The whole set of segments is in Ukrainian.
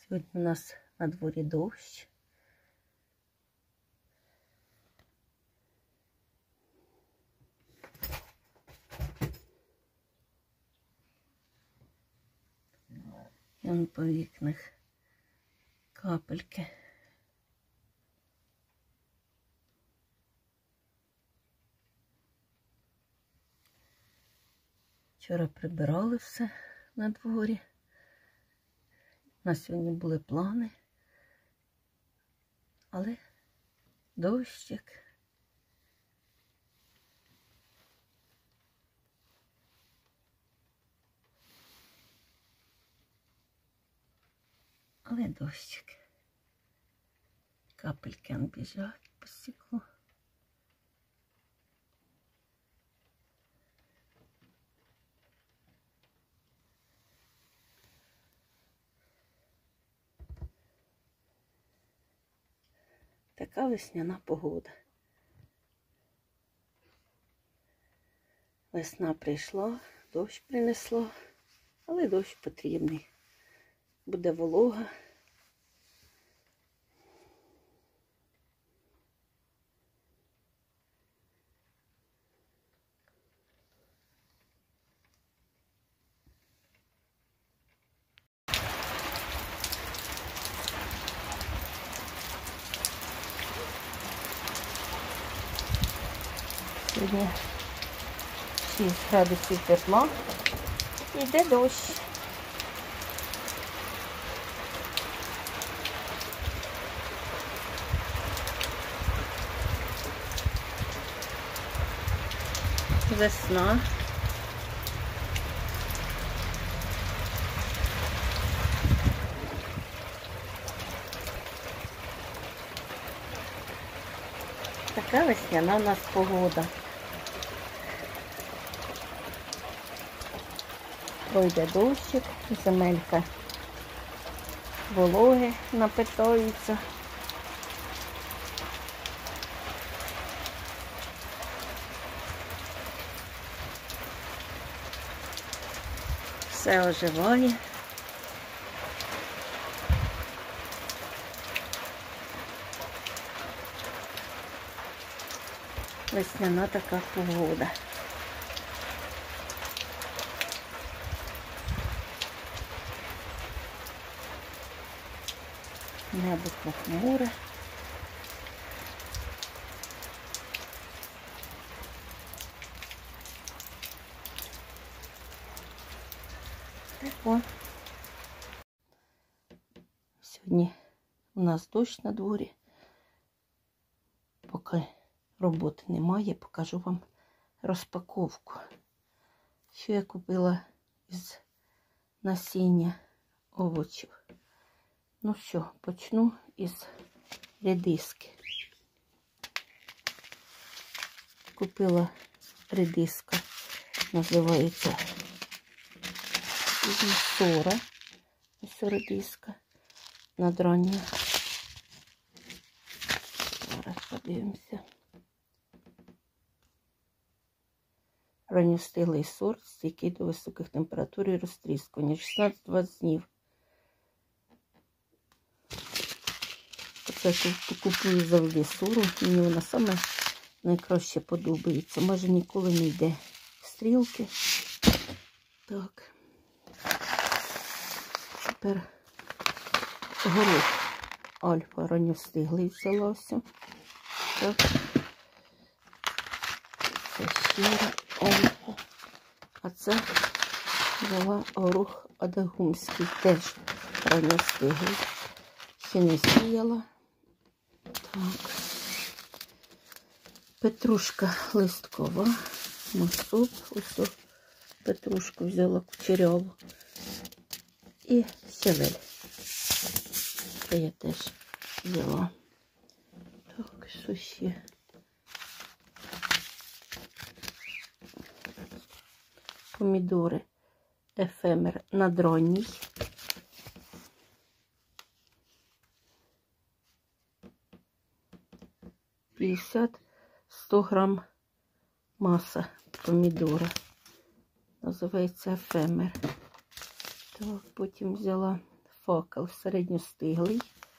Сьогодні у нас на дворі дощ. І он по вікнах капельки. Вчора прибирали все на дворі. На сьогодні були плани, але дощик. Але дощик. Капельки біжать по стеклу. Така весняна погода. Весна прийшла, дощ принесла, але дощ потрібний. Буде волога. Сьогодні 6 градусів тепла, йде дощ. Весна. Така весняна у нас погода. Пройде дощик, земелька вологи напитаються. Все оживає. Весняна така погода. Небо похмуре. О. Сьогодні у нас дощ на дворі. Поки роботи немає, покажу вам розпаковку. Що я купила із насіння овочів. Ну що, почну із редиски. Купила редиска, називається Сора. Ось редиска надрання. Зараз подивимося. Ранньостиглий сорт, стійкий до високих температур і розтріскування. 16-20 днів. Це купую завжди сору. Мені вона саме найкраще подобається. Майже ніколи не йде стрілки. Так. Тепер горох Альфа ранньостиглий взялася. Так. Це щира Альфа. А це взяла горох Адагумський, теж ранньостиглий. Ще не сіяла. Так. Петрушка листкова. Масоп. Ось петрушку взяла кучеряву. І сілель. Це я теж взяла. Так, що ще? Помідори ефемер надронній. $50-100 грам маса помідора. Називається ефемер. Так, потім взяла факел середньостиглий.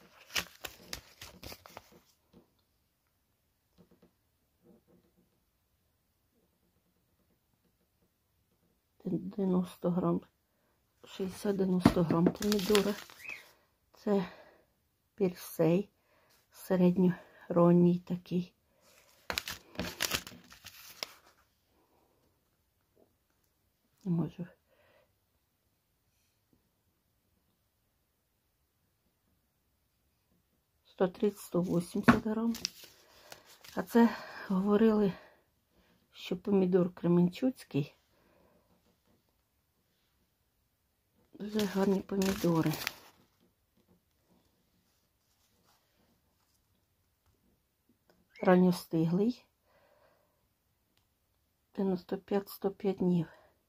«90 грам, 60-90 грам помідори. Це персей середньоронній такий. Не можу. – 130-180 грам. А це говорили, що помідор кременчуцький. Дуже гарні помідори. Ранньостиглий. 95-105 днів.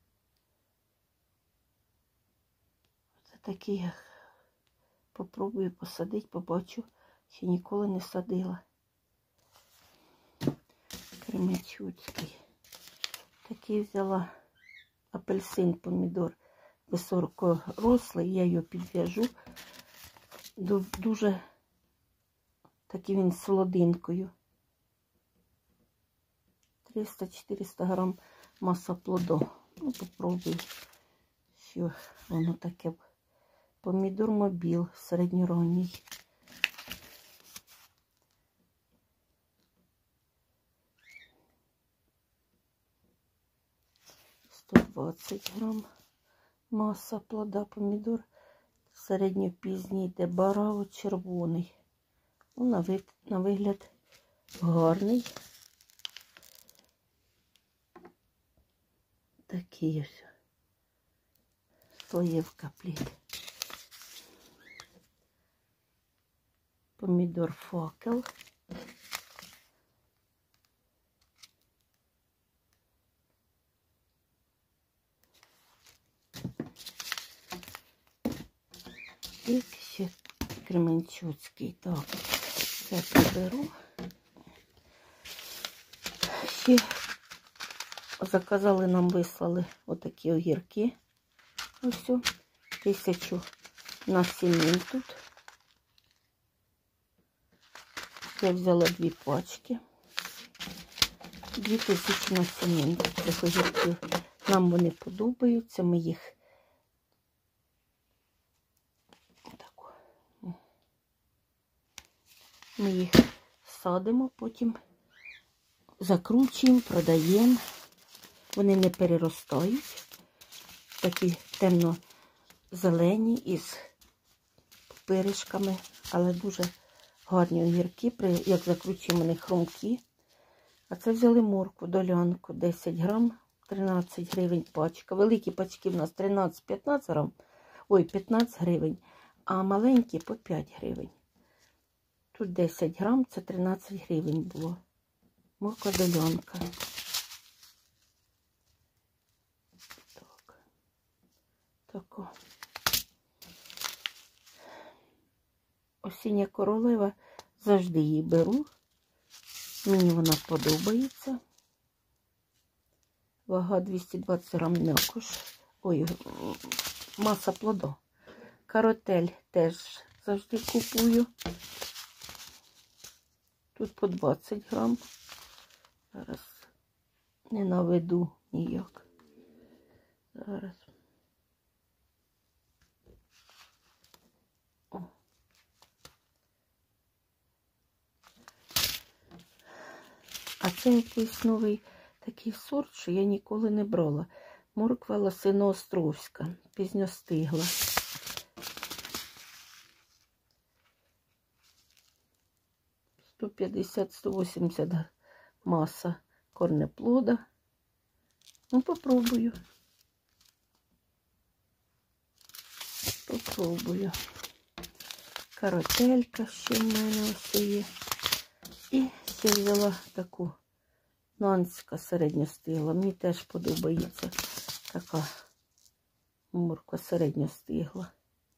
Це такий, попробую посадити, побачу, ще ніколи не садила. Кременчуцький. Такий взяла апельсин, помідор. Високорослий, я його підв'яжу. Дуже такий він з солодинкою. 300-400 грам маса плоду. Ну, попробую, що воно таке. Помідор мобіл середньоронній. – 120 грам. Маса плода помідор середньопізній, йде бараво червоний. Ну, на вигляд гарний. Такий ось слоєвка плід. Помідор факел. І ще кременчуцький. Так, це приберу. Ще заказали, нам вислали отакі огірки. Ось 1000 насінин тут. Я взяла 2 пачки. 2000 насінин цих огірків. Нам вони подобаються, ми їх садимо, потім закручуємо, продаємо. Вони не переростають. Такі темно-зелені із пиришками, але дуже гарні огірки. Як закручуємо, вони хрумкі. А це взяли моркву, долянку, 10 грам, 13 гривень пачка. Великі пачки в нас 13-15 грам, ой, 15 гривень, а маленькі по 5 гривень. Тут 10 грам, це 13 гривень було. Морква долянка. Так. Тако. Осіння королева, завжди її беру. Мені вона подобається. Вага 220 грам м'якош. Ой, маса плоду. Каротель теж завжди купую. Тут по 20 грам. Зараз не наведу ніяк. Зараз. О. А це якийсь новий такий сорт, що я ніколи не брала. Морква лосиноостровська, пізньостигла. – 150-180 маса корнеплода. Ну, попробую. Попробую. Каротелька ще в мене ось є. І ще взяла таку нанська середньостигла. Мені теж подобається така морква середньостигла.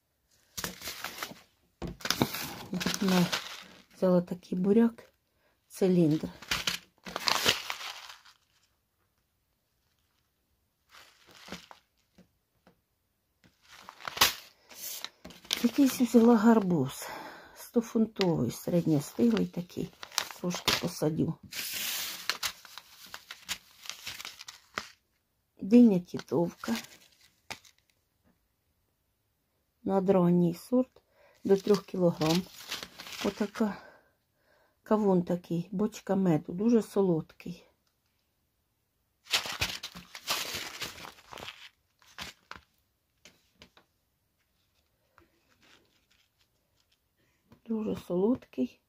Взяла такий буряк, циліндр. Якийсь взяла гарбуз. 100-фунтовий, середньостиглий такий. Трошки посадю. Диня тітовка. Надранній сорт до 3 кг. Отака. Кавун такий, бочка меду, дуже солодкий. Дуже солодкий.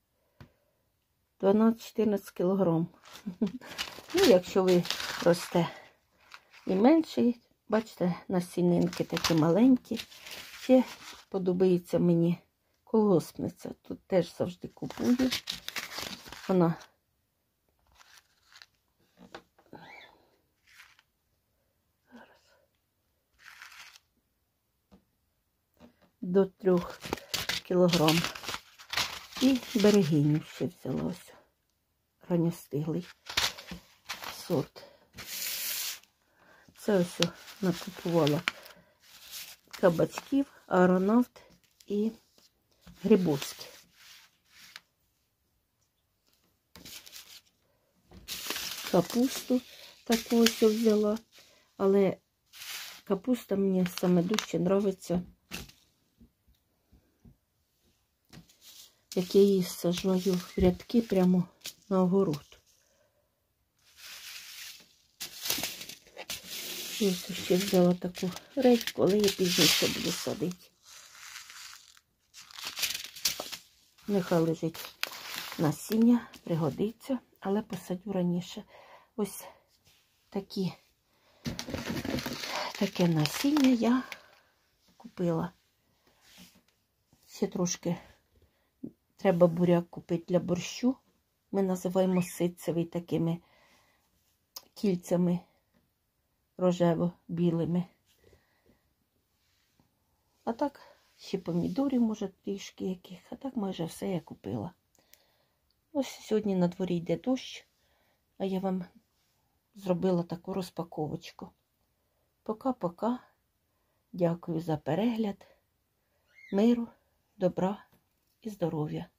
12-14 кг. Ну, якщо ви росте і менший, бачите, насінинки такі маленькі. Ще подобається мені колгоспниця. Тут теж завжди купую. Вона до 3 кг. І берегиню ще взяла ось. Ранньостиглий сорт. Це ось накупувала кабачків, аеронавт і грибовський. Капусту таку ось взяла, але капуста мені саме дужче подобається, як я її саджаю в рядки прямо на огород. І ось ще взяла таку редьку, але я пізніше буду садити. Нехай лежить насіння, пригодиться, але посадю раніше. Ось таке насіння я купила. Ще трошки треба буряк купити для борщу. Ми називаємо ситцевий такими кільцями рожево-білими. А так, ще помідорів, може, трішки яких. А так майже все я купила. Ось сьогодні на дворі йде дощ, а я вам зробила таку розпаковочку. Пока-пока. Дякую за перегляд. Миру, добра і здоров'я.